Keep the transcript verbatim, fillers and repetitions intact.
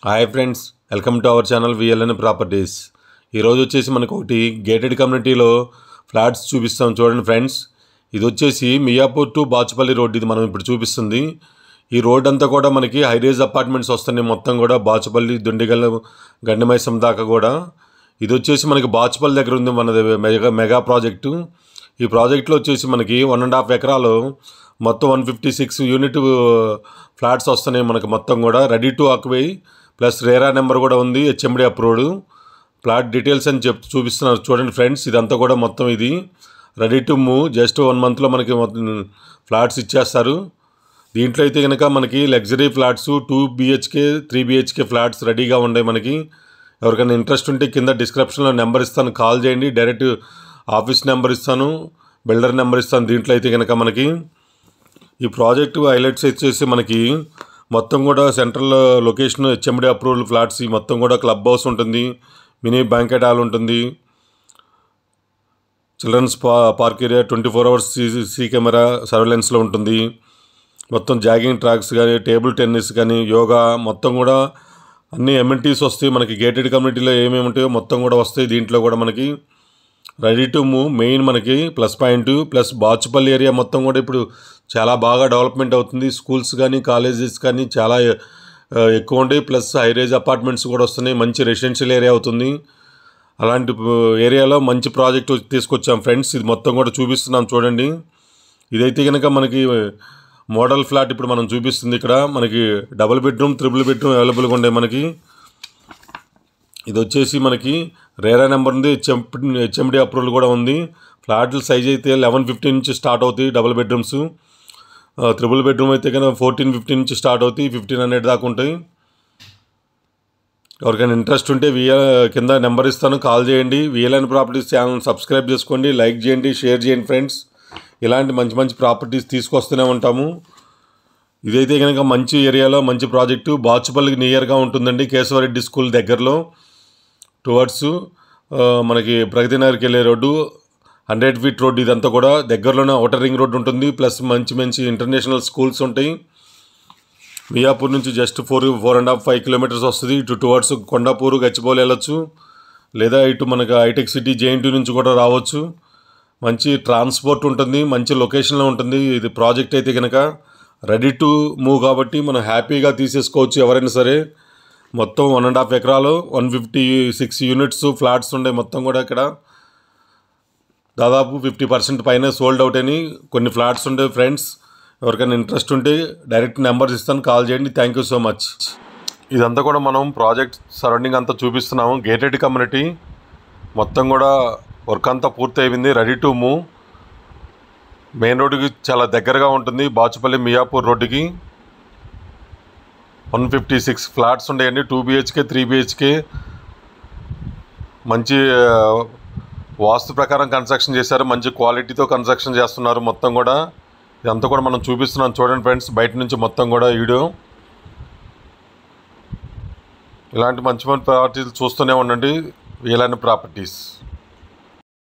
Hi friends, welcome to our channel V L N properties. ఈరోజు వచ్చేసి మనకు ఒకటి గేటెడ్ కమ్యూనిటీలో ఫ్లాట్స్ చూపిస్తాం. చూడండి ఫ్రెండ్స్, ఇది వచ్చేసి మియాపూర్ టు బాచుపల్లి రోడ్. ఇది మనం ఇప్పుడు చూపిస్తుంది. ఈ రోడ్ అంతా కూడా మనకి హైరేజ్ అపార్ట్మెంట్స్ వస్తున్నాయి. మొత్తం కూడా బాచుపల్లి, దుండిగల్, గండిమైసం దాకా కూడా. ఇది వచ్చేసి మనకి బాచుపల్లి దగ్గర ఉంది మనది మెగా మెగా ప్రాజెక్టు. ఈ ప్రాజెక్ట్లో వచ్చేసి మనకి వన్ అండ్ హాఫ్ ఎకరాలు మొత్తం one fifty six unit flats వస్తున్నాయి మనకి. మొత్తం కూడా ready to occupy plus RERA number కూడా ఉంది, H M D A approved. Flat details అని చెప్ చూపిస్తున్నారు. చూడండి ఫ్రెండ్స్, ఇదంతా కూడా మొత్తం ఇది ready to move. Just one మంత్లో మనకి ఫ్లాట్స్ ఇచ్చేస్తారు. దీంట్లో అయితే కనుక మనకి luxury flats two BHK three BHK flats రెడీగా ఉన్నాయి మనకి. ఎవరికైనా ఇంట్రెస్ట్ ఉంటే కింద డిస్క్రిప్షన్లో నెంబర్ ఇస్తాను, కాల్ చేయండి. డైరెక్ట్ ఆఫీస్ నెంబర్ ఇస్తాను, బిల్డర్ నెంబర్ ఇస్తాను. దీంట్లో అయితే కనుక మనకి ఈ ప్రాజెక్టు హైలైట్స్ వచ్చేసి మనకి మొత్తం కూడా central location, H M D A approval flats. ఈ మొత్తం కూడా క్లబ్ హౌస్ ఉంటుంది, మినీ బ్యాంకెట్ హాల్ ఉంటుంది, చిల్డ్రన్స్ పా park area, twenty four hours C camera సర్వేలెన్స్లో ఉంటుంది. మొత్తం జాగింగ్ ట్రాక్స్ కానీ, టేబుల్ టెన్నిస్ కానీ, యోగా మొత్తం కూడా అన్ని ఎమ్యూనిటీస్ వస్తాయి మనకి. గేటెడ్ కమ్యూనిటీలో ఏమేమి ఉంటాయో మొత్తం కూడా వస్తాయి. దీంట్లో కూడా మనకి రెడీ టు మూవ్ మెయిన్ మనకి plus point. Plus Bachupally area మొత్తం కూడా ఇప్పుడు చాలా బాగా డెవలప్మెంట్ అవుతుంది. స్కూల్స్ కానీ, కాలేజెస్ కానీ చాలా ఎక్కువ ఉంటాయి. ప్లస్ హైరేజ్ అపార్ట్మెంట్స్ కూడా వస్తున్నాయి. మంచి రెసిడెన్షియల్ ఏరియా అవుతుంది. అలాంటి ఏరియాలో మంచి ప్రాజెక్ట్ తీసుకొచ్చాం ఫ్రెండ్స్. ఇది మొత్తం కూడా చూపిస్తున్నాం చూడండి. ఇదైతే కనుక మనకి మోడల్ ఫ్లాట్ ఇప్పుడు మనం చూపిస్తుంది. ఇక్కడ మనకి డబుల్ బెడ్రూమ్, త్రిబుల్ బెడ్రూమ్ అవైలబుల్గా ఉన్నాయి మనకి. ఇది వచ్చేసి మనకి రేరా నెంబర్ ఉంది, H M D A approval కూడా ఉంది. ఫ్లాట్ల సైజ్ అయితే లెవెన్ ఫిఫ్టీ నుంచి స్టార్ట్ అవుతాయి డబుల్ బెడ్రూమ్స్. త్రిబుల్ బెడ్రూమ్ అయితే కనుక ఫోర్టీన్ ఫిఫ్టీ నుంచి స్టార్ట్ అవుతాయి, ఫిఫ్టీన్ హండ్రెడ్ దాకా ఉంటాయి. ఎవరికైనా ఇంట్రెస్ట్ ఉంటే వి కింద నెంబర్ ఇస్తాను, కాల్ చేయండి. V L N properties channel subscribe చేసుకోండి, లైక్ చేయండి, షేర్ చేయండి ఫ్రెండ్స్. ఇలాంటి మంచి మంచి ప్రాపర్టీస్ తీసుకొస్తూనే ఉంటాము. ఇదైతే కనుక మంచి ఏరియాలో మంచి ప్రాజెక్టు. బాచుపల్లికి నియర్గా ఉంటుందండి, కేశవరెడ్డి స్కూల్ దగ్గరలో. టువర్డ్స్ మనకి ప్రగతి నగర్కి వెళ్ళే రోడ్డు, హండ్రెడ్ ఫీట్ రోడ్డు. ఇదంతా కూడా దగ్గరలోనే అవుటర్ రింగ్ రోడ్డు ఉంటుంది. ప్లస్ మంచి మంచి ఇంటర్నేషనల్ స్కూల్స్ ఉంటాయి. మియాపూర్ నుంచి just four four and half five kilometres వస్తుంది. ఇటు టువర్డ్స్ కొండాపూరు, గచ్చిబౌలి వెళ్ళొచ్చు. లేదా ఇటు మనకు హైటెక్ సిటీ, J N T నుంచి కూడా రావచ్చు. మంచి ట్రాన్స్పోర్ట్ ఉంటుంది, మంచి లొకేషన్లో ఉంటుంది. ఇది ప్రాజెక్ట్ అయితే కనుక రెడీ టు మూవ్ కాబట్టి మనం హ్యాపీగా తీసేసుకోవచ్చు ఎవరైనా సరే. మొత్తం వన్ అండ్ హాఫ్ ఎకరాలు one fifty six units flats ఉండే మొత్తం కూడా. ఇక్కడ దాదాపు ఫిఫ్టీ పర్సెంట్ పైన సోల్డ్ అవుట్ అని కొన్ని ఫ్లాట్స్ ఉండే ఫ్రెండ్స్. ఎవరికైనా ఇంట్రెస్ట్ ఉంటే డైరెక్ట్ నెంబర్స్ ఇస్తాను, కాల్ చేయండి. Thank you so much. ఇదంతా కూడా మనం ప్రాజెక్ట్ సరౌండింగ్ అంతా చూపిస్తున్నాము. గేటెడ్ కమ్యూనిటీ మొత్తం కూడా వర్క్ అంతా పూర్తి అయిపోయింది. Ready to move. మెయిన్ రోడ్డుకి చాలా దగ్గరగా ఉంటుంది, బాచుపల్లి మియాపూర్ రోడ్డుకి. వన్ ఫిఫ్టీ సిక్స్ ఫ్లాట్స్ ఉంటాయండి, టూ బిహెచ్కే త్రీ బిహెచ్కే. మంచి వాస్తు ప్రకారం కన్స్ట్రక్షన్ చేశారు, మంచి క్వాలిటీతో కన్స్ట్రక్షన్ చేస్తున్నారు మొత్తం కూడా. ఇదంతా కూడా మనం చూపిస్తున్నాం చూడండి ఫ్రెండ్స్, బయట నుంచి మొత్తం కూడా వీడియో. ఇలాంటి మంచి మంచి ప్రాపర్టీలు చూస్తూనే ఉండండి V L N ప్రాపర్టీస్.